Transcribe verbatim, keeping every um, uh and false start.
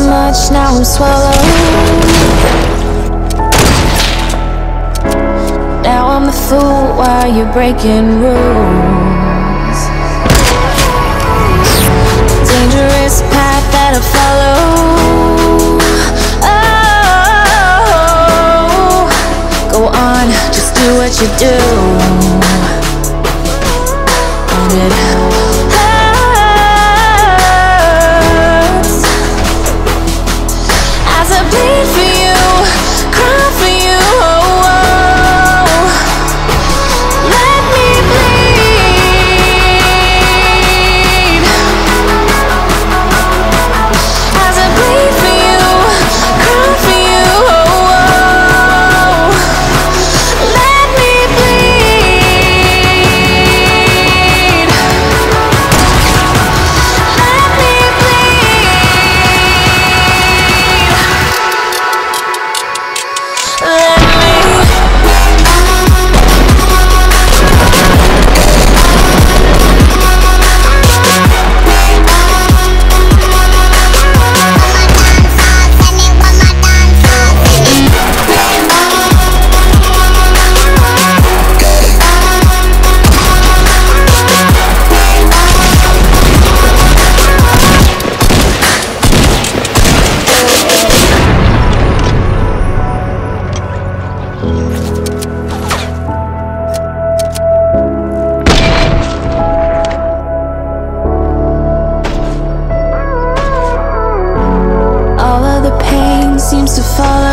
much, now I'm swallowed. Now I'm a fool while you're breaking rules. Dangerous path that I follow. Oh, go on, just do what you do. And it hurts as I bleed for you, cry for you. Seems to fall